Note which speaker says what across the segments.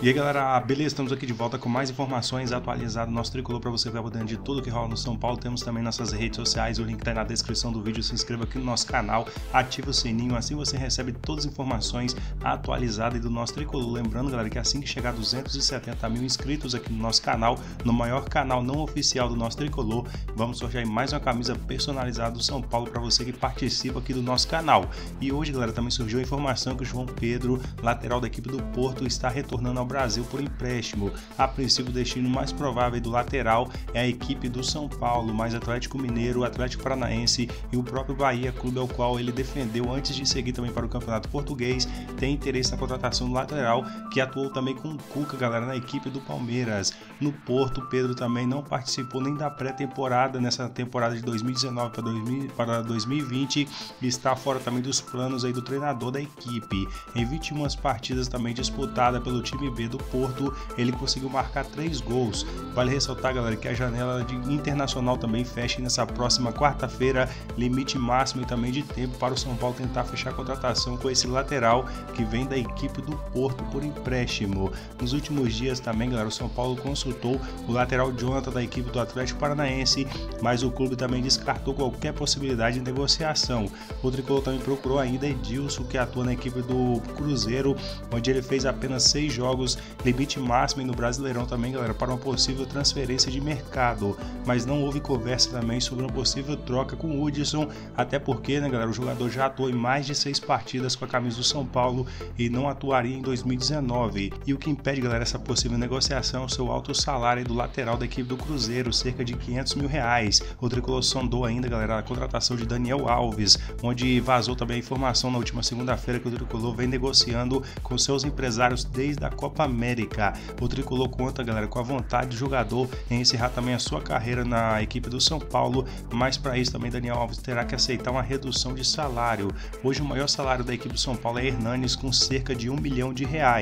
Speaker 1: E aí galera, beleza? Estamos aqui de volta com mais informações atualizadas do nosso tricolor para você ficar por dentro de tudo que rola no São Paulo. Temos também nossas redes sociais, o link tá aí na descrição do vídeo. Se inscreva aqui no nosso canal, ative o sininho, assim você recebe todas as informações atualizadas do nosso tricolor. Lembrando galera que assim que chegar a 270 mil inscritos aqui no nosso canal, no maior canal não oficial do nosso tricolor, vamos sortear mais uma camisa personalizada do São Paulo para você que participa aqui do nosso canal. E hoje galera, também surgiu a informação que o João Pedro, lateral da equipe do Porto, está retornando ao Brasil por empréstimo. A princípio, o destino mais provável do lateral é a equipe do São Paulo, mas Atlético Mineiro, Atlético Paranaense e o próprio Bahia, clube ao qual ele defendeu antes de seguir também para o Campeonato Português, tem interesse na contratação do lateral, que atuou também com o Cuca, galera, na equipe do Palmeiras. No Porto, Pedro também não participou nem da pré-temporada nessa temporada de 2019 para 2020 e está fora também dos planos aí do treinador da equipe. Em 21 partidas também disputada pelo time B do Porto, ele conseguiu marcar 3 gols. Vale ressaltar, galera, que a janela de internacional também fecha nessa próxima quarta-feira, limite máximo e também de tempo para o São Paulo tentar fechar a contratação com esse lateral que vem da equipe do Porto por empréstimo. Nos últimos dias também, galera, o São Paulo consultou o lateral Jonathan da equipe do Atlético Paranaense, mas o clube também descartou qualquer possibilidade de negociação. O tricolor também procurou ainda Edilson, que atua na equipe do Cruzeiro, onde ele fez apenas 6 jogos, limite máximo, e no Brasileirão também, galera, para uma possível transferência de mercado, mas não houve conversa também sobre uma possível troca com o Hudson, até porque, né, galera, o jogador já atuou em mais de 6 partidas com a camisa do São Paulo e não atuaria em 2019, e o que impede, galera, essa possível negociação é o seu alto salário do lateral da equipe do Cruzeiro, cerca de 500 mil reais. O tricolor sondou ainda, galera, a contratação de Daniel Alves, onde vazou também a informação na última segunda-feira que o tricolor vem negociando com seus empresários desde a Copa América. O tricolor conta, galera, com a vontade do jogador em encerrar também a sua carreira na equipe do São Paulo, mas para isso também Daniel Alves terá que aceitar uma redução de salário. Hoje o maior salário da equipe do São Paulo é Hernanes, com cerca de R$1 milhão.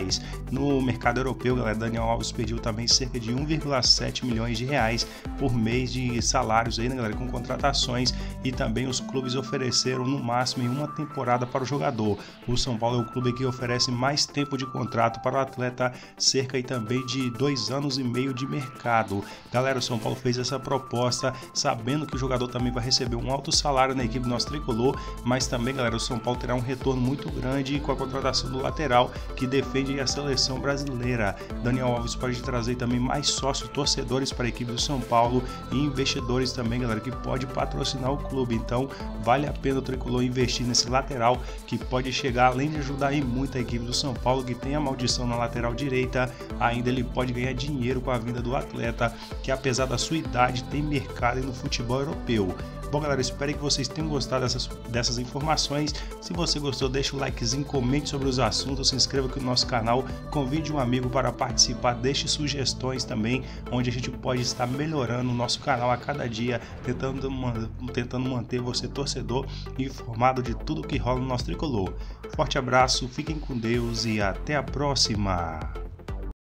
Speaker 1: No mercado europeu, galera, Daniel Alves pediu também cerca de R$1,7 milhões por mês de salários aí, né, galera, com contratações, e também os clubes ofereceram no máximo em uma temporada para o jogador. O São Paulo é o clube que oferece mais tempo de contrato para o atleta, cerca aí também de 2 anos e meio de mercado. Galera, o São Paulo fez essa proposta sabendo que o jogador também vai receber um alto salário na equipe do nosso tricolor, mas também, galera, o São Paulo terá um retorno muito grande com a contratação do lateral que defende a seleção brasileira. Daniel Alves pode trazer também mais sócios torcedores para a equipe do São Paulo e investidores também, galera, que pode patrocinar o clube. Então vale a pena o tricolor investir nesse lateral, que pode chegar, além de ajudar aí muito a equipe do São Paulo, que tem a maldição na lateral direita, ainda ele pode ganhar dinheiro com a vinda do atleta, que apesar da sua idade tem mercado no futebol europeu. Bom, galera, espero que vocês tenham gostado dessas informações. Se você gostou, deixa o likezinho, comente sobre os assuntos, se inscreva aqui no nosso canal, convide um amigo para participar, deixe sugestões também, onde a gente pode estar melhorando o nosso canal a cada dia, tentando manter você, torcedor, informado de tudo que rola no nosso tricolor. Forte abraço, fiquem com Deus e até a próxima!